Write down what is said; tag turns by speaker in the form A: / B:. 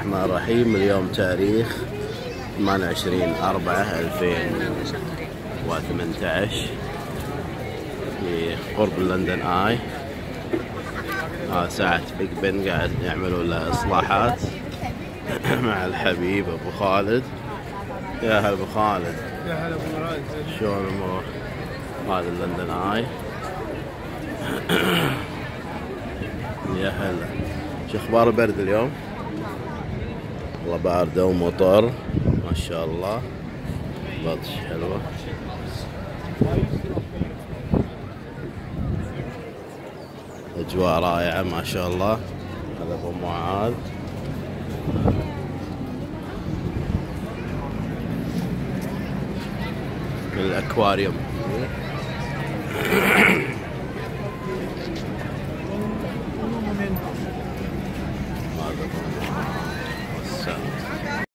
A: الرحمن الرحيم. اليوم تاريخ 28/4/2018 في قرب لندن آي. ساعة بيج بن قاعد يعملوا له إصلاحات مع الحبيب أبو خالد. يا هلا أبو خالد.
B: يا هلا أبو مراد.
A: شلون الأمور؟ هذا لندن آي. يا هلا. شو أخبار البرد اليوم؟ والله باردة ومطر ما شاء الله، بطش حلوة. أجواء رائعة ما شاء الله. هذا أبو معاذ. الأكواريوم.